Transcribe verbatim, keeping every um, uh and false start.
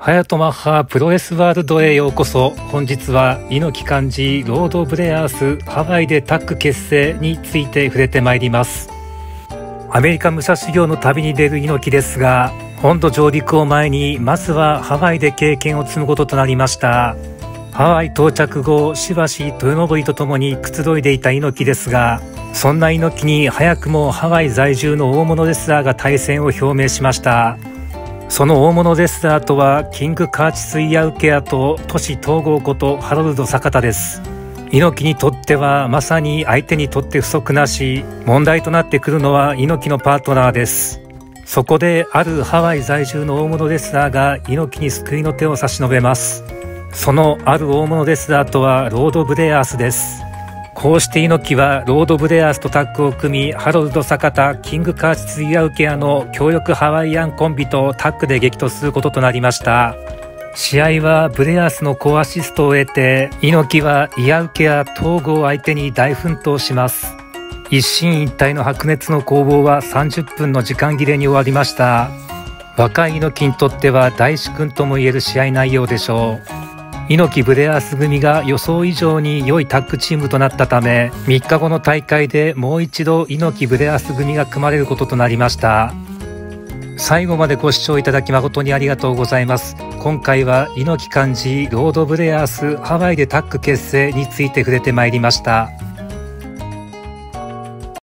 ハヤトマッハプロレスワールドへようこそ。本日は猪木寛治ロード・ブレアースハワイでタッグ結成について触れてまいります。アメリカ武者修行の旅に出る猪木ですが、本土上陸を前にまずはハワイで経験を積むこととなりました。ハワイ到着後、しばし豊登とともにくつろいでいた猪木ですが、そんな猪木に早くもハワイ在住の大物レスラーが対戦を表明しました。その大物レスラーとはキングカーチス・イヤウケアと都市統合ことハロルド坂田です。猪木にとってはまさに相手にとって不足なし、問題となってくるのは猪木のパートナーです。そこであるハワイ在住の大物レスラーが猪木に救いの手を差し伸べます。そのある大物レスラーとはロード・ブレアースです。こうして猪木はロード・ブレアースとタッグを組み、ハロルド坂田、キングカーチス・イヤウケアの強力ハワイアンコンビとタッグで激突することとなりました。試合はブレアースの好アシストを得て、猪木はイヤウケア統合相手に大奮闘します。一進一退の白熱の攻防はさんじゅっぷんの時間切れに終わりました。若い猪木にとっては大至勲ともいえる試合内容でしょう。猪木ブレアース組が予想以上に良いタッグチームとなったため、みっかごの大会でもう一度猪木ブレアース組が組まれることとなりました。最後までご視聴いただき誠にありがとうございます。今回は猪木寛治ロード・ブレアースハワイでタッグ結成について触れてまいりました。